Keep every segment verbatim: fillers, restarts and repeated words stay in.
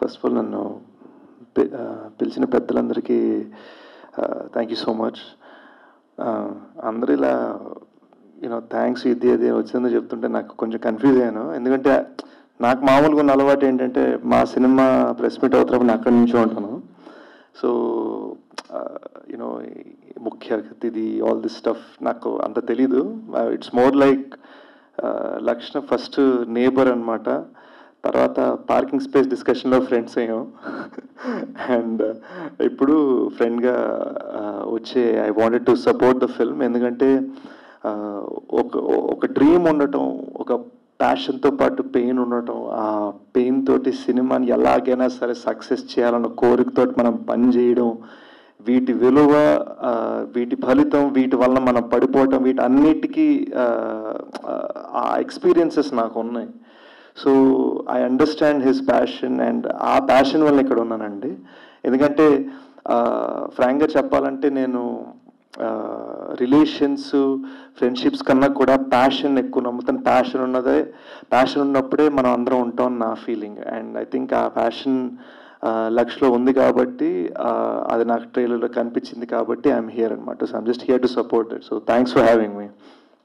First of all నన్ను పిలిచిన పెద్దలందరికీ థ్యాంక్ యూ సో మచ్. అందరూ ఇలా యూనో థ్యాంక్స్ ఇది అది వచ్చిందో చెప్తుంటే నాకు కొంచెం కన్ఫ్యూజ్ అయ్యాను. ఎందుకంటే నాకు మామూలుగా ఉన్న అలవాటు ఏంటంటే మా సినిమా ప్రెస్ మీట్ అవుతున్నప్పుడు నేను అక్కడి నుంచి ఉంటాను. సో యూనో ముఖ్య అతిథి ఆల్ దిస్ స్టఫ్ నాకు అంత తెలీదు. ఇట్స్ మోర్ లైక్ లక్షణ ఫస్ట్ నేబర్ అనమాట. తర్వాత పార్కింగ్ స్పేస్ డిస్కషన్లో ఫ్రెండ్స్ అయ్యాం. అండ్ ఇప్పుడు ఫ్రెండ్గా వచ్చే I wanted to support the film. ఎందుకంటే ఒక ఒక డ్రీమ్ ఉండటం, ఒక ప్యాషన్తో పాటు పెయిన్ ఉండటం, ఆ పెయిన్ తోటి సినిమాని ఎలాగైనా సరే సక్సెస్ చేయాలన్న కోరికతో మనం పని చేయడం, వీటి విలువ, వీటి ఫలితం, వీటి వలన మనం పడిపోవటం, వీటి అన్నిటికీ ఆ ఎక్స్పీరియన్సెస్ నాకు ఉన్నాయి. So I understand his passion and ఆ ప్యాషన్ వల్ల ఇక్కడ ఉన్నానండి. ఎందుకంటే ఫ్రాంక్గా చెప్పాలంటే నేను రిలేషన్స్ ఫ్రెండ్షిప్స్ కన్నా కూడా ప్యాషన్ ఎక్కువ నమ్ముతాను. ప్యాషన్ ఉన్నదే ప్యాషన్ ఉన్నప్పుడే మనం అందరం ఉంటాం నా ఫీలింగ్. అండ్ ఐ థింక్ ఆ ప్యాషన్ లక్ష్లో ఉంది కాబట్టి అది నాకు ట్రైలర్లో కనిపించింది కాబట్టి ఐఎమ్ హియర్ అనమాట. So I'm just here to support it. So thanks for having me.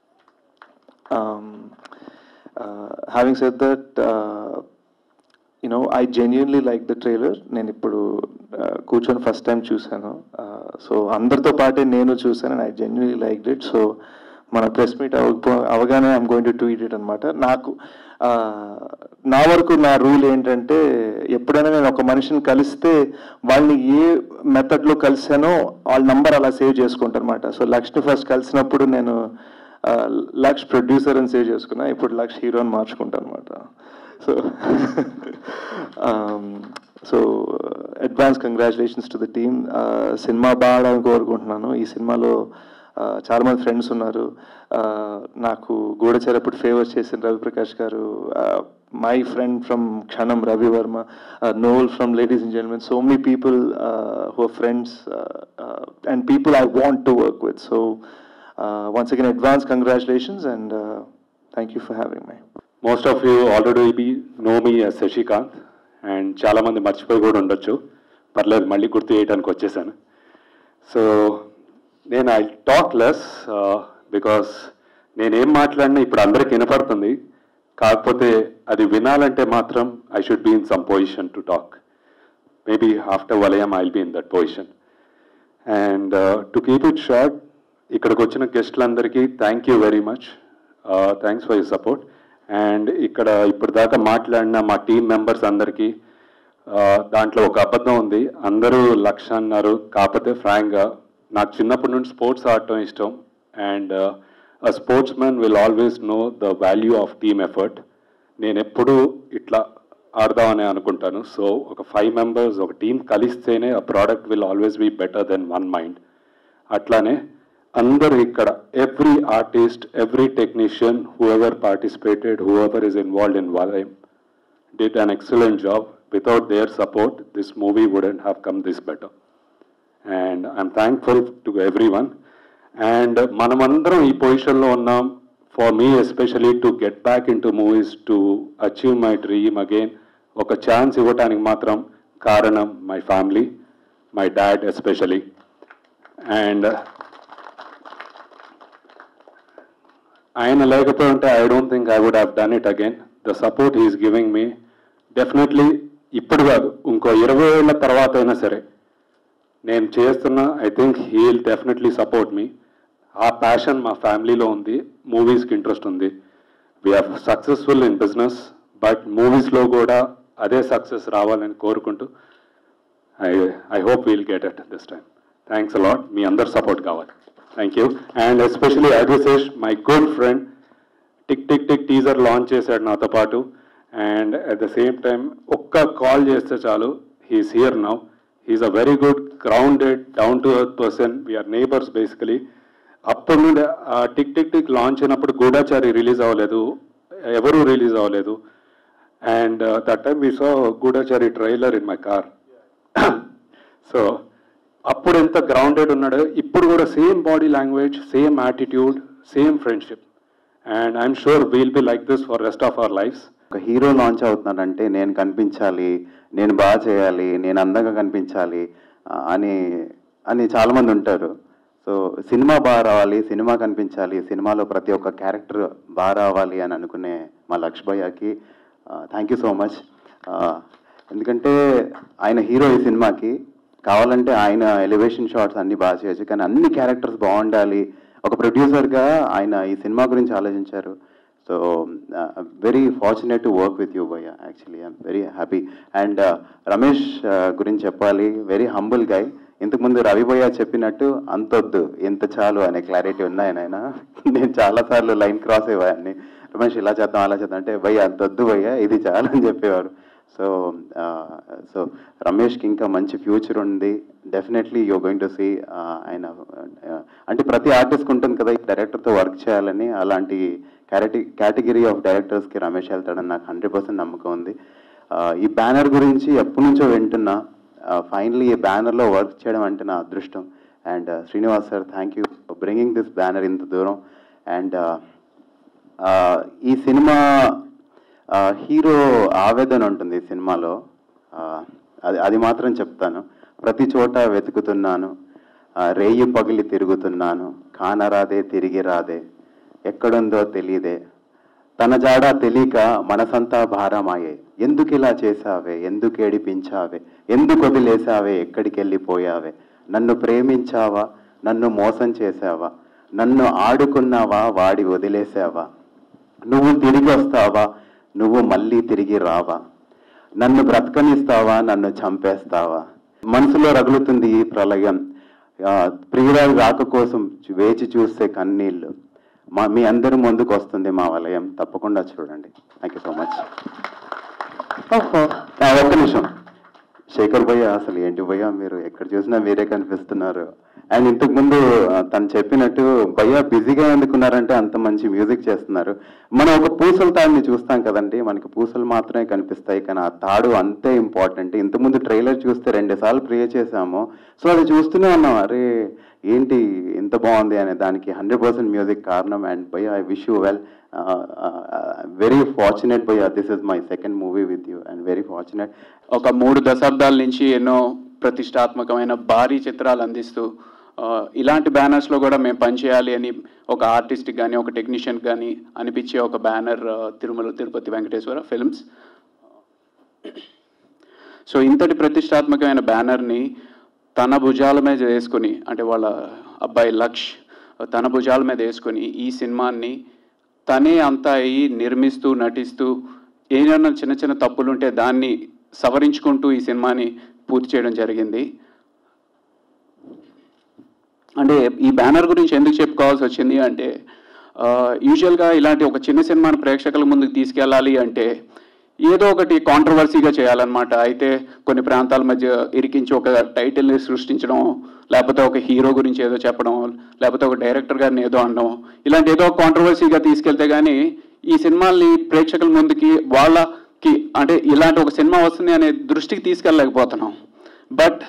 Having said that you know I genuinely like the trailer. నేను ఇప్పుడు కూర్చొని ఫస్ట్ టైం చూశాను. సో అందరితో పాటే నేను చూశాను and I genuinely like it. So మన ప్రెస్ మీట్ అవ అవగానే I'm going to tweet it అనమాట. నాకు నా వరకు నా రూల్ ఏంటంటే ఎప్పుడైనా నేను ఒక మనిషిని కలిస్తే వాళ్ళని ఏ మెథడ్లో కలిసానో వాళ్ళ నంబర్ అలా సేవ్ చేసుకుంటాను అనమాట. సో లక్ష్ని ఫస్ట్ కలిసినప్పుడు నేను లక్ష్ ప్రొడ్యూసర్ అని సేవ్ చేసుకున్నా, ఇప్పుడు లక్ష్ హీరో అని మార్చుకుంటాను అనమాట. So so advance congratulations to the team. Cinema బాగాలని కోరుకుంటున్నాను. ఈ సినిమాలో చాలామంది ఫ్రెండ్స్ ఉన్నారు. నాకు గూఢచారి ఫేవర్స్ చేసిన రవిప్రకాష్ గారు, my friend from Kshanam Ravi Varma, Noel from ladies and gentlemen, so many people who are friends and people I want to work with. So once again advance congratulations and thank you for having my. Most of you already know me as Shashikanth and చాలామంది మర్చిపోయి కూడా ఉండొచ్చు. పర్లేదు, మళ్ళీ గుర్తు చేయడానికి వచ్చేసాను. So నేను ఐ టాక్ లెస్ బికాస్ నేనేం మాట్లాడినా ఇప్పుడు అందరికి వినపడుతుంది. కాకపోతే అది వినాలంటే మాత్రం I should be in some position to talk. Maybe after Valayam I will be in that position. And to keep it short, ఇక్కడికి వచ్చిన గెస్ట్లందరికీ thank you very much. Thanks for your support. And ఇక్కడ ఇప్పుడు దాకా మాట్లాడిన మా టీం మెంబర్స్ అందరికీ దాంట్లో ఒక అబద్ధం ఉంది. అందరూ లక్ష అన్నారు. కాకపోతే ఫ్రాంక్గా నాకు చిన్నప్పటి నుండి స్పోర్ట్స్ ఆడటం ఇష్టం. And a sportsman will always know the value of team effort. నేను ఎప్పుడూ ఇట్లా ఆడదామని అనుకుంటాను. సో ఒక ఫైవ్ మెంబర్స్ ఒక టీం కలిస్తేనే ఆ product will always be better than one mind. అట్లానే అందరూ ఇక్కడ every artist, every technician, whoever participated, whoever is involved in Valayam did an excellent job. Without their support, this movie wouldn't have come this better. And I'm thankful to everyone. And manamandram ee position lo unnam. For me especially to get back into movies, to achieve my dream again, oka chance ivvataniki matram karanam my family, my dad especially. And ayana lekapante I don't think I would have done it again. The support he is giving me, definitely ఇప్పుడు కాదు ఇంకో ఇరవై ఏళ్ళ తర్వాత అయినా సరే నేను చేస్తున్నా, I think he will definitely support మీ. ఆ ప్యాషన్ మా ఫ్యామిలీలో ఉంది. మూవీస్కి ఇంట్రెస్ట్ ఉంది. We are successful in business, but మూవీస్లో కూడా అదే సక్సెస్ రావాలని కోరుకుంటూ I I hope we'll get it this time. Thanks a lot. మీ అందరు సపోర్ట్ కావాలి. Thank you. And especially అడ్వసేష్, my good friend, tick tick tick teaser launch చేశాడు నాతో పాటు. And at the same time ఒక్క కాల్ చేస్తే చాలు, he's here now. He's a very good grounded down to earth person. We're neighbours basically. అప్పటి నుండి tick tick tick launch అయినప్పుడు గూఢచారి release అవ్వలేదు, ఎవరూ రిలీజ్ అవ్వలేదు. And that time we saw Goodachari trailer in my car. So అప్పుడు ఎంత grounded ఉన్నాడో ఇప్పుడు కూడా same body language, same attitude, same friendship. And I'm sure we'll be like this for rest of our lives. ఒక hero launch అవుతున్నాడంటే నేను కనిపించాలి, నేను బాగా చేయాలి, నేను అందంగా కనిపించాలి అని అని చాలామంది ఉంటారు. సో సినిమా బాగా రావాలి, సినిమా కనిపించాలి, సినిమాలో ప్రతి ఒక్క క్యారెక్టర్ బాగా రావాలి అని అనుకునే మా లక్ష్ భయ్యాకి థ్యాంక్ యూ సో మచ్. ఎందుకంటే ఆయన హీరో ఈ సినిమాకి, కావాలంటే ఆయన ఎలివేషన్ షాట్స్ అన్నీ బాగా చేయొచ్చు, కానీ అన్ని క్యారెక్టర్స్ బాగుండాలి. ఒక ప్రొడ్యూసర్గా ఆయన ఈ సినిమా గురించి ఆలోచించారు. So very fortunate to work with you భయ్యా, actually I'm very happy. And Ramesh గురించి చెప్పాలి, వెరీ హంబుల్ గై. ఇంతకుముందు రవి భయ్య చెప్పినట్టు అంతొద్దు ఎంత చాలు అనే క్లారిటీ ఉన్నాయి ఆయన. నేను చాలాసార్లు లైన్ క్రాస్ అయ్యేవాడిని, రమేష్ ఇలా చేద్దాం అలా చేద్దాం అంటే భయ్య అంతొద్దు భయ్య ఇది చాలు అని చెప్పేవారు. సో సో రమేష్కి ఇంకా మంచి ఫ్యూచర్ ఉంది, definitely you going to see. ఆయన అంటే ప్రతి ఆర్టిస్ట్కి ఉంటుంది కదా డైరెక్టర్తో వర్క్ చేయాలని, అలాంటి క్యారెటి కేటగిరీ ఆఫ్ డైరెక్టర్స్కి రమేష్ వెళ్తాడని నాకు హండ్రెడ్ పర్సెంట్ నమ్మకం ఉంది. ఈ బ్యానర్ గురించి ఎప్పటి నుంచో వింటున్నా, ఫైనలీ ఈ బ్యానర్లో వర్క్ చేయడం అంటే నా అదృష్టం. And Srinivas sir, thank you for bringing this banner ఇంత దూరం. అండ్ ఈ సినిమా హీరో ఆవేదన ఉంటుంది ఈ సినిమాలో, అది అది మాత్రం చెప్తాను. ప్రతి చోట వెతుకుతున్నాను, రేయి పగిలి తిరుగుతున్నాను, కానరాదే తిరిగి రాదే, ఎక్కడుందో తెలియదే, తన జాడ తెలియక మనసంతా భారమాయే, ఎందుకు ఇలా చేసావే, ఎందుకు ఏడిపించావే, ఎందుకు వదిలేసావే, ఎక్కడికి వెళ్ళిపోయావే, నన్ను ప్రేమించావా, నన్ను మోసం చేసావా, నన్ను ఆడుకున్నావా, వాడి వదిలేసావా, నువ్వు తిరిగి వస్తావా, నువ్వు మళ్ళీ తిరిగి రావా, నన్ను బ్రతకనిస్తావా, నన్ను చంపేస్తావా, మనసులో రగులుతుంది ఈ ప్రళయం, ప్రియురాలు రాక కోసం వేచి చూస్తే కన్నీళ్ళు, మా మీ అందరి ముందుకు వస్తుంది మా వలయం, తప్పకుండా చూడండి. Thank you so much. ఒక్క నిమిషం, శేఖర్ భయ్య అసలు ఏంటి భయ్య మీరు ఎక్కడ చూసినా మీరే కనిపిస్తున్నారు. అండ్ ఇంతకుముందు తను చెప్పినట్టు భయ్య బిజీగా ఎందుకున్నారంటే అంత మంచి మ్యూజిక్ చేస్తున్నారు. మనం ఒక పూసల తాడుని చూస్తాం కదండి, మనకి పూసలు మాత్రమే కనిపిస్తాయి, కానీ ఆ తాడు అంతే ఇంపార్టెంట్. ఇంతకుముందు ట్రైలర్ చూస్తే రెండు సార్లు ప్రే చేసాము, సో అది చూస్తూనే ఉన్నాం, అరే ఏంటి ఇంత బాగుంది అనే దానికి హండ్రెడ్ పర్సెంట్ మ్యూజిక్ కారణం. అండ్ భయ్య I wish you well, very fortunate భయ్య, this is my second movie with you and very fortunate. ఒక మూడు దశాబ్దాల నుంచి ఎన్నో ప్రతిష్టాత్మకమైన భారీ చిత్రాలు అందిస్తూ ఇలాంటి బ్యానర్స్లో కూడా మేము పనిచేయాలి అని ఒక ఆర్టిస్ట్కి కానీ ఒక టెక్నీషియన్కి కానీ అనిపించే ఒక banner Tirumala Tirupati Venkateswara films. So ఇంతటి ప్రతిష్టాత్మకమైన బ్యానర్ని తన భుజాల మీద వేసుకొని, అంటే వాళ్ళ అబ్బాయి లక్ష్ తన భుజాల మీద వేసుకొని ఈ సినిమాని తనే అంతా అయ్యి నిర్మిస్తూ నటిస్తూ ఏమైనా చిన్న చిన్న తప్పులుంటే దాన్ని సవరించుకుంటూ ఈ సినిమాని పూర్తి చేయడం జరిగింది. అంటే ఈ బ్యానర్ గురించి ఎందుకు చెప్పుకోవాల్సి వచ్చింది అంటే, యూజువల్గా ఇలాంటి ఒక చిన్న సినిమాని ప్రేక్షకుల ముందుకు తీసుకెళ్ళాలి అంటే ఏదో ఒకటి కాంట్రవర్సీగా చేయాలన్నమాట. అయితే కొన్ని ప్రాంతాల మధ్య ఇరికించి ఒక టైటిల్ని సృష్టించడం, లేకపోతే ఒక హీరో గురించి ఏదో చెప్పడం, లేకపోతే ఒక డైరెక్టర్ గారిని ఏదో అనడం, ఇలాంటి ఏదో కాంట్రవర్సీగా తీసుకెళ్తే కానీ ఈ సినిమాల్ని ప్రేక్షకుల ముందుకి వాళ్ళకి అంటే ఇలాంటి ఒక సినిమా వస్తుంది అనే దృష్టికి తీసుకెళ్ళలేకపోతున్నాం. బట్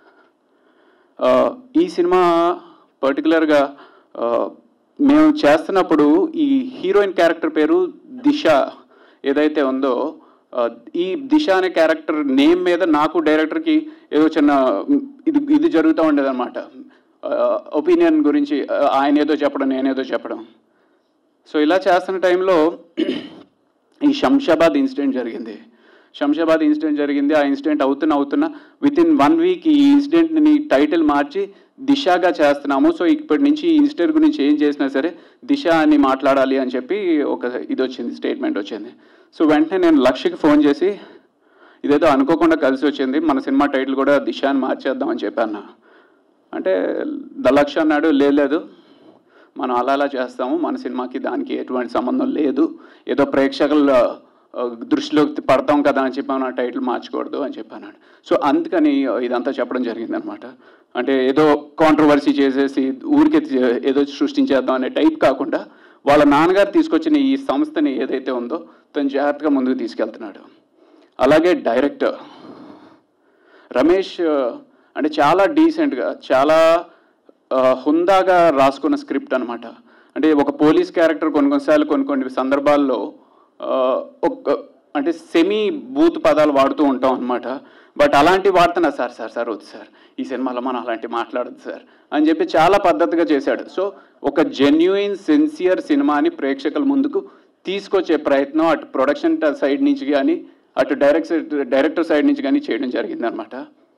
ఈ సినిమా పర్టికులర్గా మేము చేస్తున్నప్పుడు ఈ హీరోయిన్ క్యారెక్టర్ పేరు దిశ ఏదైతే ఉందో, ఈ దిశ అనే క్యారెక్టర్ నేమ్ మీద నాకు డైరెక్టర్కి ఏదో చిన్న ఇది ఇది జరుగుతూ ఉండేది అనమాట. ఒపీనియన్ గురించి ఆయన ఏదో చెప్పడం, నేనేదో చెప్పడం. సో ఇలా చేస్తున్న టైంలో ఈ శంషాబాద్ ఇన్సిడెంట్ జరిగింది. శంషాబాద్ ఇన్సిడెంట్ జరిగింది ఆ ఇన్సిడెంట్ అవుతున్న అవుతున్న విత్ ఇన్ వన్ వీక్ ఈ ఇన్సిడెంట్ని టైటిల్ మార్చి దిశగా చేస్తున్నాము. సో ఇప్పటి నుంచి ఈ ఇన్సిడెంట్ గురించి ఏం చేసినా సరే దిశ అని మాట్లాడాలి అని చెప్పి ఒక ఇది వచ్చింది, స్టేట్మెంట్ వచ్చింది. సో వెంటనే నేను లక్ష్యకి ఫోన్ చేసి ఇదేదో అనుకోకుండా కలిసి వచ్చింది, మన సినిమా టైటిల్ కూడా దిశ అని మార్చేద్దామని చెప్పాను. అంటే ద లక్ష్య అన్నాడు, లేదు మనం అలా అలా చేస్తాము, మన సినిమాకి దానికి ఎటువంటి సంబంధం లేదు, ఏదో ప్రేక్షకుల దృష్టిలోకి పడతాం కదా అని చెప్పాను, నా టైటిల్ మార్చకూడదు అని చెప్పాను. సో అందుకని ఇదంతా చెప్పడం జరిగింది అనమాట. అంటే ఏదో కాంట్రవర్సీ చేసేసి ఊరికే ఏదో సృష్టించేద్దాం అనే టైప్ కాకుండా వాళ్ళ నాన్నగారు తీసుకొచ్చిన ఈ సంస్థని ఏదైతే ఉందో తను జాగ్రత్తగా ముందుకు తీసుకెళ్తున్నాడు. అలాగే డైరెక్టర్ రమేష్ అంటే చాలా డీసెంట్గా చాలా హుందాగా రాసుకున్న స్క్రిప్ట్ అనమాట. అంటే ఒక పోలీస్ క్యారెక్టర్ కొన్ని కొన్నిసార్లు కొన్ని కొన్ని సందర్భాల్లో ఒక అంటే సెమీ బూత్ పదాలు వాడుతూ ఉంటాం అనమాట. బట్ అలాంటివి వాడుతున్నా సార్ సార్ సార్ వద్దు సార్, ఈ సినిమాలో మనం అలాంటివి మాట్లాడదు సార్ అని చెప్పి చాలా పద్ధతిగా చేశాడు. సో ఒక జెన్యుయిన్ సిన్సియర్ సినిమాని ప్రేక్షకుల ముందుకు తీసుకొచ్చే ప్రయత్నం అటు ప్రొడక్షన్ సైడ్ నుంచి కానీ అటు డైరెక్ట్ డైరెక్టర్ సైడ్ నుంచి కానీ చేయడం జరిగిందనమాట.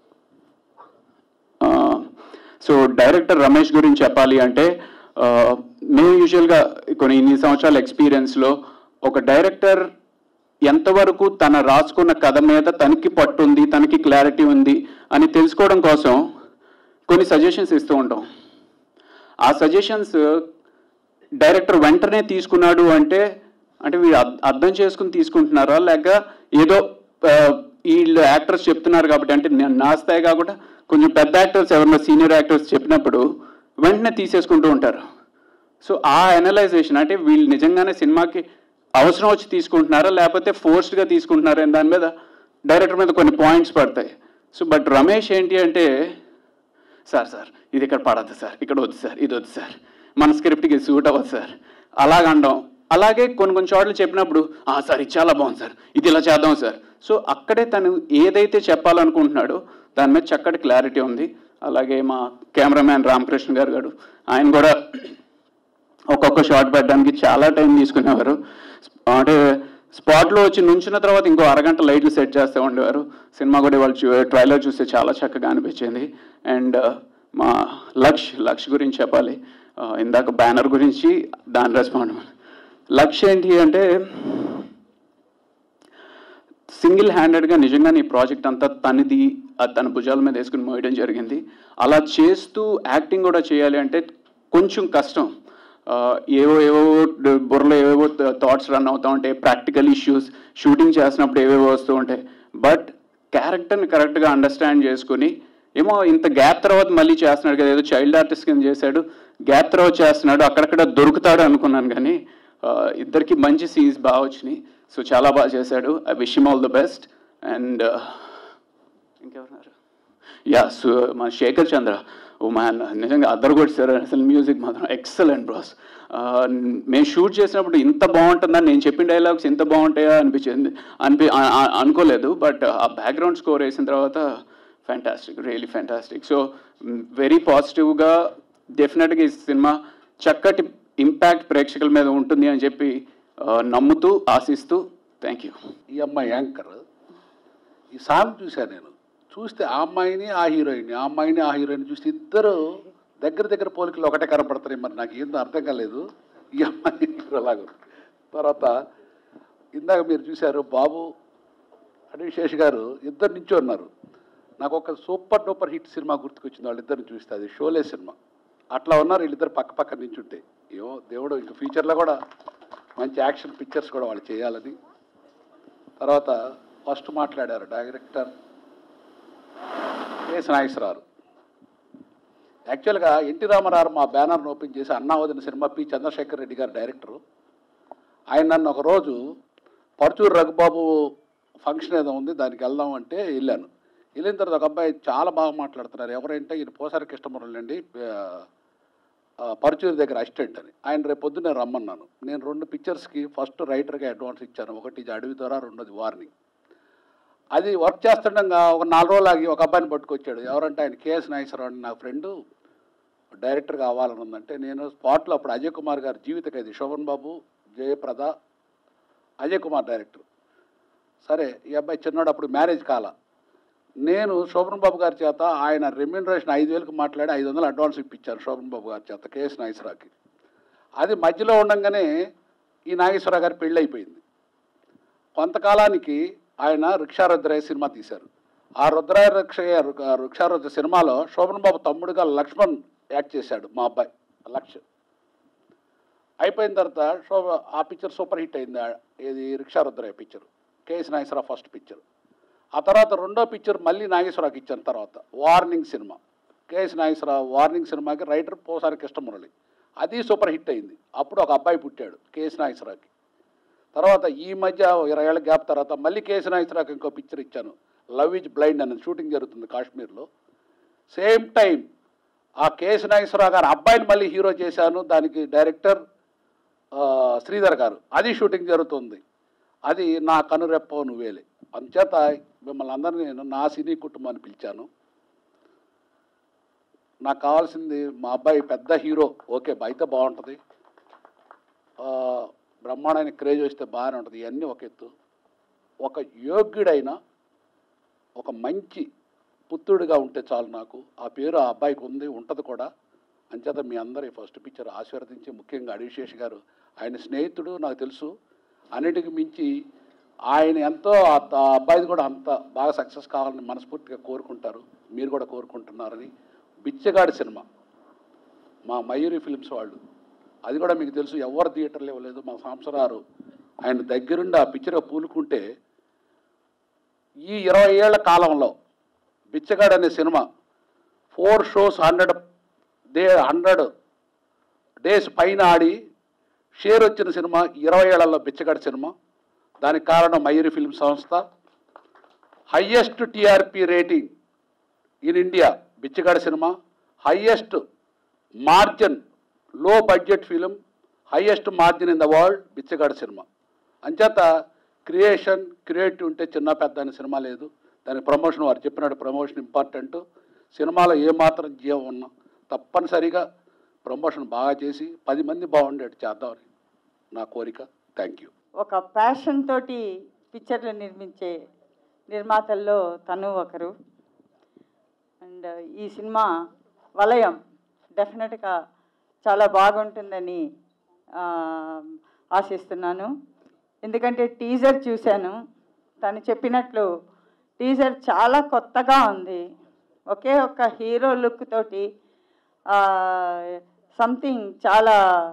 సో డైరెక్టర్ రమేష్ గురించి చెప్పాలి అంటే, మేము యూజువల్గా కొన్ని ఇన్ని సంవత్సరాల ఎక్స్పీరియన్స్లో ఒక డైరెక్టర్ ఎంతవరకు తన రాసుకున్న కథ మీద తనకి పట్టుంది, తనకి క్లారిటీ ఉంది అని తెలుసుకోవడం కోసం కొన్ని సజెషన్స్ ఇస్తూ ఉంటాం. ఆ సజెషన్స్ డైరెక్టర్ వెంటనే తీసుకున్నాడు అంటే అంటే వీళ్ళు అర్థం చేసుకుని తీసుకుంటున్నారా, లేక ఏదో వీళ్ళు యాక్టర్స్ చెప్తున్నారు కాబట్టి, అంటే నా స్థాయి కాకుండా కొంచెం పెద్ద యాక్టర్స్ ఎవరన్నా సీనియర్ యాక్టర్స్ చెప్పినప్పుడు వెంటనే తీసేసుకుంటూ ఉంటారు. సో ఆ అనలైజేషన్ అంటే వీళ్ళు నిజంగానే సినిమాకి అవసరం వచ్చి తీసుకుంటున్నారా లేకపోతే ఫోర్స్డ్గా తీసుకుంటున్నారా అని దాని మీద డైరెక్టర్ మీద కొన్ని పాయింట్స్ పడతాయి. సో బట్ రమేష్ ఏంటి అంటే, సార్ సార్ ఇది ఇక్కడ పడద్దు సార్, ఇక్కడ వద్దు సార్, ఇది వద్దు సార్, మన స్క్రిప్ట్కి సూట్ అవ్వదు సార్ అలాగండం. అలాగే కొన్ని కొన్ని చోట్ల చెప్పినప్పుడు సార్ ఇది చాలా బాగుంది సార్, ఇది ఇలా చేద్దాం సార్. సో అక్కడే తను ఏదైతే చెప్పాలనుకుంటున్నాడో దాని మీద చక్కటి క్లారిటీ ఉంది. అలాగే మా కెమెరామ్యాన్ రామకృష్ణ గారు గారు ఆయన కూడా ఒక్కొక్క షాట్ పెట్టడానికి చాలా టైం తీసుకునేవారు. అంటే స్పాట్లో వచ్చి నుంచిన తర్వాత ఇంకో అరగంట లైట్లు సెట్ చేస్తూ ఉండేవారు. సినిమా కూడా వాళ్ళు చూ ట్రైలర్ చూస్తే చాలా చక్కగా అనిపించింది. అండ్ మా లక్ష్ లక్ష్ గురించి చెప్పాలి. ఇందాక బ్యానర్ గురించి దాని రెస్పాండ్. లక్ష్ ఏంటి అంటే సింగిల్ హ్యాండెడ్గా నిజంగా ఈ ప్రాజెక్ట్ అంతా తనది తన భుజాల మీద వేసుకుని మోయడం జరిగింది. అలా చేస్తూ యాక్టింగ్ కూడా చేయాలి అంటే కొంచెం కష్టం. ఏవో ఏవో బుర్రలో ఏవేవో థాట్స్ రన్ అవుతూ ఉంటాయి, ప్రాక్టికల్ ఇష్యూస్ షూటింగ్ చేసినప్పుడు ఏవేవో వస్తూ ఉంటాయి. బట్ క్యారెక్టర్ని కరెక్ట్గా అండర్స్టాండ్ చేసుకుని ఏమో ఇంత గ్యాప్ తర్వాత మళ్ళీ చేస్తున్నాడు కదా, ఏదో చైల్డ్ ఆర్టిస్ట్ కింద చేశాడు, గ్యాప్ తర్వాత చేస్తున్నాడు, అక్కడక్కడ దొరుకుతాడు అనుకున్నాను. కానీ ఇద్దరికి మంచి సీన్స్ బాగా వచ్చినాయి. సో చాలా బాగా చేశాడు. I wish him all the best. And ఇంకెవరున్నారు, యా సో మన శేఖర్ చంద్ర, ఓ మ్యాన్ నిజంగా అద్దరు కొట్టారు అసలు. మ్యూజిక్ మాత్రం ఎక్సలెంట్ బ్రాస్. మేము షూట్ చేసినప్పుడు ఇంత బాగుంటుందని, నేను చెప్పిన డైలాగ్స్ ఇంత బాగుంటాయా అనిపించింది అనిపి అనుకోలేదు. బట్ ఆ బ్యాక్గ్రౌండ్ స్కోర్ వేసిన తర్వాత fantastic, really fantastic. So very పాజిటివ్గా డెఫినెట్గా ఈ సినిమా చక్కటి ఇంపాక్ట్ ప్రేక్షకుల మీద ఉంటుంది అని చెప్పి నమ్ముతూ ఆశిస్తూ థ్యాంక్ యూ. ఈ అమ్మాయి యాంకర్ ఈ సాంగ్ చూశాను నేను. చూస్తే ఆ అమ్మాయిని ఆ హీరోయిన్ ఆ అమ్మాయిని ఆ హీరోయిన్ చూస్తే ఇద్దరు దగ్గర దగ్గర పోలికలు ఒకటే కనపడుతున్నాయి. మరి నాకు ఏందో అర్థం కాలేదు. ఈ అమ్మాయి అలాగ. తర్వాత ఇందాక మీరు చూశారు బాబు అడిశేష్ గారు ఇద్దరు నుంచి ఉన్నారు. నాకు ఒక సూపర్ డూపర్ హిట్ సినిమా గుర్తుకొచ్చింది వాళ్ళిద్దరిని చూస్తే, అది షోలే సినిమా. అట్లా ఉన్నారు వీళ్ళిద్దరు పక్క పక్క నించుంటే. ఏమో దేవుడు ఇంకా ఫ్యూచర్లో కూడా మంచి యాక్షన్ పిక్చర్స్ కూడా వాళ్ళు చేయాలని. తర్వాత ఫస్ట్ మాట్లాడారు డైరెక్టర్ ఎస్ నాగేశ్వరరావు. యాక్చువల్గా ఎన్టీ రామారావు మా బ్యానర్ను ఓపెన్ చేసి అన్నావదిన సినిమా పి చంద్రశేఖర్ రెడ్డి గారు డైరెక్టరు. ఆయన నన్ను ఒకరోజు పరుచూరు రఘుబాబు ఫంక్షన్ ఏదో ఉంది దానికి వెళ్దాం అంటే వెళ్ళాను. వెళ్ళిన తర్వాత ఒక అబ్బాయి చాలా బాగా మాట్లాడుతున్నారు. ఎవరంటే ఈయన పోసారి కృష్ణమురళి అండి, పరుచూరు దగ్గర అసిస్టెంట్ అని. ఆయన రేపు పొద్దున్నే రమ్మన్నాను. నేను రెండు పిక్చర్స్కి ఫస్ట్ రైటర్గా అడ్వాన్స్ ఇచ్చాను. ఒకటి ఇది అడవి ద్వారా, రెండోది వార్నింగ్. అది వర్క్ చేస్తుండగా ఒక నాలుగు రోజులు ఆగి ఒక అబ్బాయిని పట్టుకొచ్చాడు. ఎవరంటే ఆయన కేఎస్ నాగేశ్వరరావు అని నా ఫ్రెండు డైరెక్టర్ కావాలని ఉందంటే, నేను స్పాట్లో అప్పుడు అజయ్ కుమార్ గారు జీవిత ఖైదీ, శోభన్ బాబు, జయప్రద, అజయ్ కుమార్ డైరెక్టర్. సరే ఈ అబ్బాయి చిన్నోడు, అప్పుడు మ్యారేజ్ కాల. నేను శోభన్ బాబు గారి చేత ఆయన రెమ్యూనరేషన్ ఐదు వేలకు మాట్లాడి ఐదు వందలు అడ్వాన్స్ ఇప్పించాను శోభన్ బాబు గారి చేత కేఎస్ నాగేశ్వరరావుకి. అది మధ్యలో ఉండగానే ఈ నాగేశ్వరరావు గారి పెళ్ళి అయిపోయింది. కొంతకాలానికి ఆయన రిక్షారుద్రయ్య సినిమా తీశారు. ఆ రుద్రయ్య రిక్ష రిక్షారుద్ర సినిమాలో శోభన్ బాబు తమ్ముడుగా లక్ష్మణ్ యాక్ట్ చేశాడు, మా అబ్బాయి లక్ష్. అయిపోయిన తర్వాత శోభ ఆ పిక్చర్ సూపర్ హిట్ అయింది. ఇది రిక్షారుద్రయ్య picture, KS Nageswararao first picture. ఆ తర్వాత రెండో పిక్చర్ మళ్ళీ నాగేశ్వరరావుకి ఇచ్చిన తర్వాత warning cinema, KS Nageswararao warning సినిమాకి రైటర్ పోసారి కృష్ణమురళి. అది సూపర్ హిట్ అయింది. అప్పుడు ఒక అబ్బాయి పుట్టాడు కేఎస్ నాగేశ్వరరావుకి. తర్వాత ఈ మధ్య ఇరవై ఏళ్ళ గ్యాప్ తర్వాత మళ్ళీ కేఎస్ నాగేశ్వరరావుకి ఇంకో పిక్చర్ ఇచ్చాను, లవ్ ఈజ్ బ్లైండ్ అనేది. షూటింగ్ జరుగుతుంది కాశ్మీర్లో. సేమ్ టైం ఆ కేఎస్ నాగేశ్వరరావు గారు అబ్బాయిని మళ్ళీ హీరో చేశాను, దానికి డైరెక్టర్ శ్రీధర్ గారు. అది షూటింగ్ జరుగుతుంది. అది నా కనురెప్ప నువ్వేలే. అందుచేత మిమ్మల్ని అందరినీ నేను నా సినీ కుటుంబాన్ని పిలిచాను. నాకు కావాల్సింది మా అబ్బాయి పెద్ద హీరో, ఓకే అయితే బాగుంటుంది, బ్రహ్మాండమైన క్రేజ్ వస్తే బాగానే ఉంటుంది, ఇవన్నీ ఒక ఎత్తు. ఒక యోగ్యుడైన ఒక మంచి పుత్రుడిగా ఉంటే చాలు నాకు. ఆ పేరు ఆ అబ్బాయికి ఉంది, ఉంటుంది కూడా. అంచేత మీ అందరి ఫస్ట్ పిక్చర్ ఆశీర్వదించి, ముఖ్యంగా అడివిశేష్ గారు ఆయన స్నేహితుడు నాకు తెలుసు. అన్నిటికి మించి ఆయన ఎంతో ఆ అబ్బాయిది కూడా అంత బాగా సక్సెస్ కావాలని మనస్ఫూర్తిగా కోరుకుంటారు, మీరు కూడా కోరుకుంటున్నారని. బిచ్చగాడి సినిమా మా మయూరి ఫిల్మ్స్ వాళ్ళు, అది కూడా మీకు తెలుసు, ఎవరు థియేటర్లు ఇవ్వలేదు. మా సంవత్సరాలు ఆయన దగ్గరుండి ఆ పిక్చర్ పూలుకుంటే ఈ ఇరవై ఏళ్ల కాలంలో బిచ్చగాడు అనే cinema four shows hundred day hundred days పైన ఆడి షేర్ వచ్చిన సినిమా ఇరవై ఏళ్లలో బిచ్చగాడి సినిమా. దానికి కారణం మయూరి ఫిల్మ్ సంస్థ. Highest TRP rating in India బిచ్చగాడి cinema. Highest margin, low budget film, highest margin in the world బిచ్చగాడి సినిమా. అంచేత క్రియేషన్ క్రియేటివ్ ఉంటే చిన్న పెద్ద అనే సినిమా లేదు. దాని ప్రమోషన్ వారు చెప్పినట్టు ప్రమోషన్ ఇంపార్టెంట్. సినిమాలో ఏమాత్రం జీవం ఉన్నా తప్పనిసరిగా ప్రమోషన్ బాగా చేసి పది మంది బాగుండేట్టు చేద్దామని నా కోరిక. Thank you. ఒక ప్యాషన్ తోటి పిక్చర్లు నిర్మించే నిర్మాతల్లో తను ఒకరు. అండ్ ఈ సినిమా వలయం డెఫినెట్గా చాలా బాగుంటుందని ఆశిస్తున్నాను. ఎందుకంటే టీజర్ చూశాను, తను చెప్పినట్లు టీజర్ చాలా కొత్తగా ఉంది. ఒకే ఒక్క హీరో లుక్ తోటి సంథింగ్ చాలా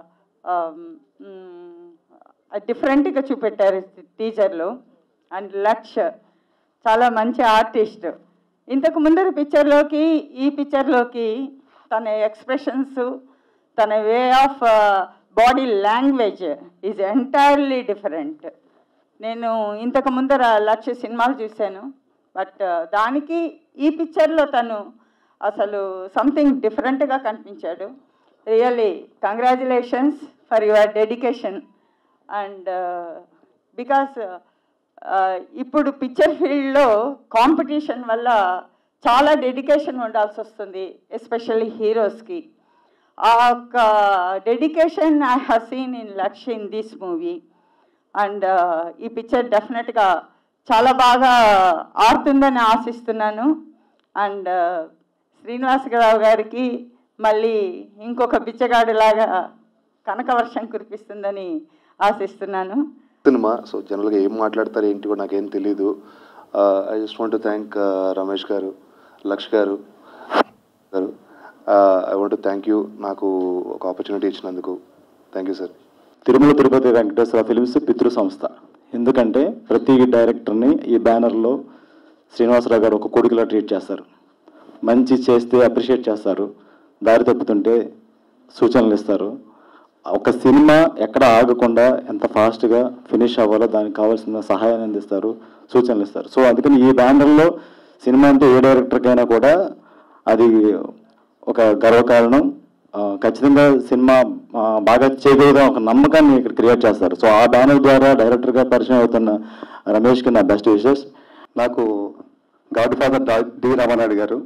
డిఫరెంట్గా చూపెట్టారు టీజర్లో. అండ్ లక్ష్ చాలా మంచి ఆర్టిస్ట్. ఇంతకు ముందర పిక్చర్లోకి ఈ పిక్చర్లోకి తన ఎక్స్ప్రెషన్స్, తన way of body language is entirely different. నేను ఇంతకు ముందర లక్ష సినిమాలు చూశాను, బట్ దానికి ఈ పిక్చర్లో తను అసలు సంథింగ్ డిఫరెంట్గా కనిపించాడు. Really congratulations for your dedication. And because ఇప్పుడు పిక్చర్ ఫీల్డ్లో కాంపిటీషన్ వల్ల చాలా డెడికేషన్ ఉండాల్సి వస్తుంది, ఎస్పెషల్లీ హీరోస్కి. ఆ యొక్క dedication I have seen in Laksh in this movie. And ఈ పిక్చర్ డెఫినెట్గా చాలా బాగా ఆడుతుందని ఆశిస్తున్నాను. అండ్ శ్రీనివాసరావు గారికి మళ్ళీ ఇంకొక బిచ్చగాడిలాగా కనకవర్షం కురిపిస్తుందని ఆశిస్తున్నాను. సినిమా సో జనరల్గా ఏం మాట్లాడతారు ఏంటి కూడా నాకేం తెలీదు. I just want to thank Ramesh garu, Laksh garu garu I want to thank you నాకు ఒక ఆపర్చునిటీ ఇచ్చినందుకు. Thank you sir. Tirumala Tirupati Venkateswara films పితృ సంస్థ. ఎందుకంటే ప్రతి డైరెక్టర్ని ఈ బ్యానర్లో శ్రీనివాసరావు గారు ఒక కొడుకులా ట్రీట్ చేస్తారు. మంచి చేస్తే అప్రిషియేట్ చేస్తారు, దారి తప్పుతుంటే సూచనలు ఇస్తారు. ఒక సినిమా ఎక్కడ ఆగకుండా ఎంత ఫాస్ట్గా ఫినిష్ అవ్వాలో దానికి కావాల్సిన సహాయాన్ని అందిస్తారు, సూచనలు ఇస్తారు. సో అందుకని ఈ బ్యానర్లో సినిమా అంటే ఏ డైరెక్టర్కైనా కూడా అది ఒక గర్వకారణం. ఖచ్చితంగా సినిమా బాగా చేయగలుగుతాం ఒక నమ్మకాన్ని ఇక్కడ క్రియేట్ చేస్తారు. సో ఆ బ్యానర్ ద్వారా డైరెక్టర్గా పరిచయం అవుతున్న రమేష్కి నా బెస్ట్ విషెస్. నాకు godfather D Ramanaidu garu,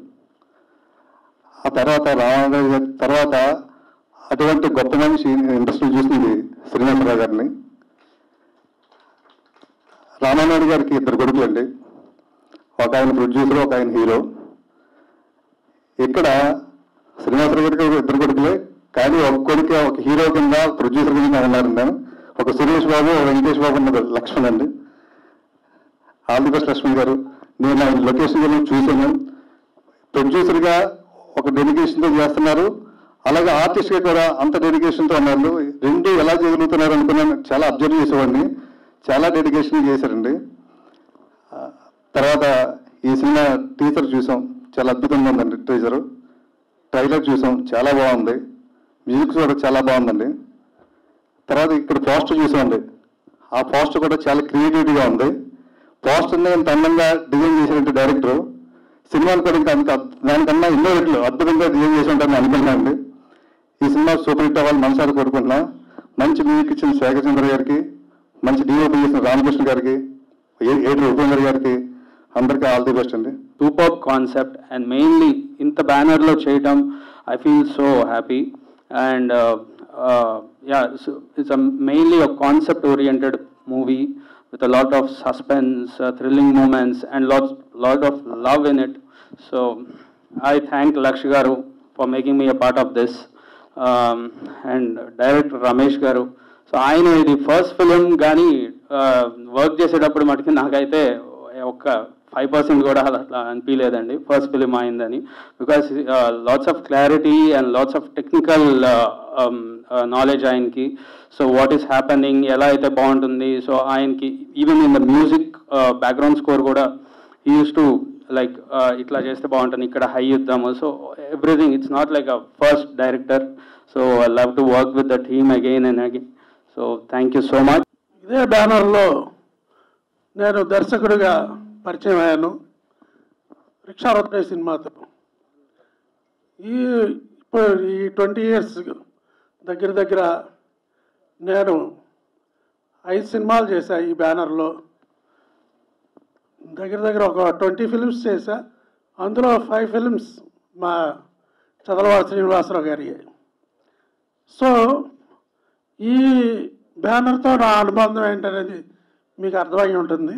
ఆ తర్వాత రామానాయుడు గారి తర్వాత అటువంటి గొప్ప మనిషి ఇండస్ట్రీ చూసింది శ్రీనివాసరావు గారిని. రామానాయుడు గారికి ఇద్దరు కొడుకులు అండి, ఒక ఆయన ప్రొడ్యూసర్, ఒక ఆయన హీరో. ఇక్కడ శ్రీనివాసరావు గారికి ఇద్దరు కొడుకులే, కానీ ఒక కొడుకు ఒక హీరో కింద ప్రొడ్యూసర్ కింద ఉన్నారు. నేను ఒక సురేష్ బాబు, ఒక వెంకటేష్ బాబు ఉన్న లక్ష్మణ్ అండి. ఆల్ ది బెస్ట్ లక్ష్మణ్ గారు. నేను ఆయన లొకేషన్ గురించి చూశాను. ప్రొడ్యూసర్గా ఒక డెడికేషన్తో చేస్తున్నారు, అలాగే ఆర్టిస్ట్గా కూడా అంత డెడికేషన్తో ఉన్నారు. రెండు ఎలా చేయగలుగుతున్నారు అనుకున్నాను, చాలా అబ్జర్వ్ చేసేవాడిని. చాలా డెడికేషన్ చేశారండి. తర్వాత ఈ సినిమా టీజర్ చూసాం, చాలా అద్భుతంగా ఉందండి టీజరు. ట్రైలర్ చూసాం, చాలా బాగుంది. మ్యూజిక్ కూడా చాలా బాగుందండి. తర్వాత ఇక్కడ పోస్టర్ చూసామండి, ఆ పోస్టర్ కూడా చాలా క్రియేటివిటీగా ఉంది. పోస్టర్ని ఇంత అందంగా డిజైన్ చేసినట్టు డైరెక్టరు సినిమాలు కూడా ఇంకా అంత దానికన్నా ఎన్నో రెట్లు అద్భుతంగా డిజైన్ చేసి ఉంటారని అనుకుంటున్నానండి. ఈ సినిమా సూపర్ హిట్ అవ్వాలి మనసారి కోరుకుంటున్నా. మంచి మ్యూజిక్ ఇచ్చిన శేఖర్ చంద్ర గారికి, మంచి డిఓపి చేసిన రామకృష్ణ గారికి, ఏడు ఉపేందర్ గారికి అందరికీ ఆల్ ది బెస్ట్ అండి. సూపర్ కాన్సెప్ట్ అండ్ మెయిన్లీ ఇంత బ్యానర్లో చేయటం I feel so happy and yeah it's mainly a concept oriented movie with a lot of suspense, uh, thrilling moments and lots lot of love in it. So I thank Laksh garu for making me a part of this um, and director Ramesh garu. So ఆయన ఇది first film కానీ work చేసేటప్పుడు మటుకు నాకైతే ఒక five percent కూడా అట్లా అనిపించలేదండి ఫస్ట్ ఫిలిం అయిందని. Because lots of clarity and lots of technical knowledge ఆయనకి. సో వాట్ ఈస్ హ్యాపెనింగ్, ఎలా అయితే బాగుంటుంది. సో ఆయనకి even in the music background score కూడా హీ యూస్ టు లైక్ ఇట్లా చేస్తే బాగుంటుంది, ఇక్కడ హై ఇద్దాము. So everything it's not like a first director. So I love to work with the team again and again. So thank you so much. ఇదే బ్యానర్లో నేను దర్శకుడిగా పరిచయం అయ్యాను రిక్షారత్న సినిమాతో. ఈ ఇప్పుడు ఈ ట్వంటీ ఇయర్స్ దగ్గర దగ్గర నేను ఐదు సినిమాలు చేశా ఈ బ్యానర్లో. దగ్గర దగ్గర ఒక ట్వంటీ ఫిల్మ్స్ చేశా. అందులో ఫైవ్ ఫిల్మ్స్ మా చదలవాడ శ్రీనివాసరావు గారి. సో ఈ బ్యానర్తో నా అనుబంధం ఏంటనేది మీకు అర్థమై ఉంటుంది.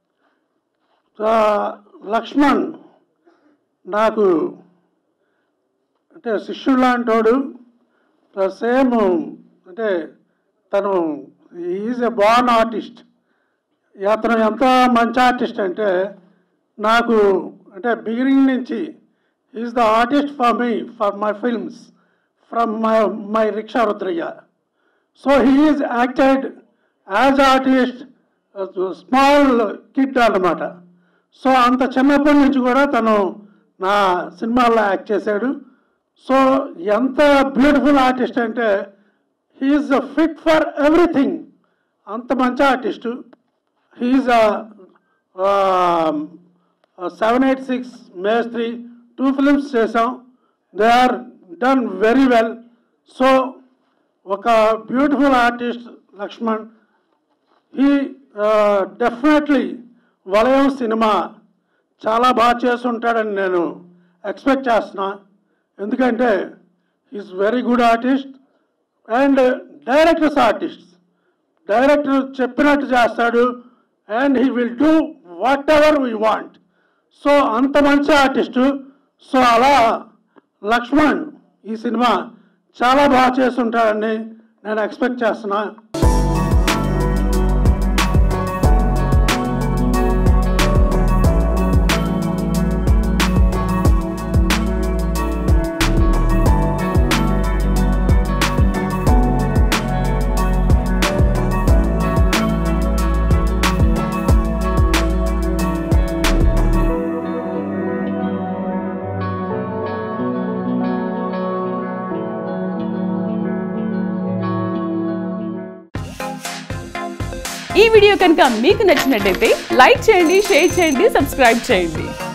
లక్ష్మణ్ నాకు అంటే శిష్యుడు లాంటోడు. సేమ్ అంటే తను ఈజ్ ఎ బార్న్ ఆర్టిస్ట్. అతను ఎంత మంచి ఆర్టిస్ట్ అంటే నాకు అంటే బిగినింగ్ నుంచి is the artist for me for my films from my my rickshaw Rudrayya. So he is acted as artist small kid అన్నమాట. సో అంత చిన్నప్పటి నుంచి కూడా తను నా సినిమాల్లో యాక్ట్ చేశాడు. సో ఎంత బ్యూటిఫుల్ ఆర్టిస్ట్ అంటే హీఈస్ ఫిట్ ఫర్ ఎవ్రీథింగ్. అంత మంచి artist. He's seven eight six Mestri two films చేసాం. They are done very well. So ఒక beautiful artist Laxman. He definitely Valayam cinema చాలా బాగా చేసి ఉంటాడని నేను ఎక్స్పెక్ట్ చేస్తున్నా. ఎందుకంటే is very good artist and directors artist. Director చెప్పినట్టు చేస్తాడు and he will do whatever we want. So అంత మంచి ఆర్టిస్టు. సో అలా లక్ష్మణ్ ఈ సినిమా చాలా బాగా చేసి ఉంటాడని నేను ఎక్స్పెక్ట్ చేస్తున్నా. ఈ వీడియో కనుక మీకు నచ్చినట్లయితే లైక్ చేయండి, షేర్ చేయండి, సబ్స్క్రైబ్ చేయండి.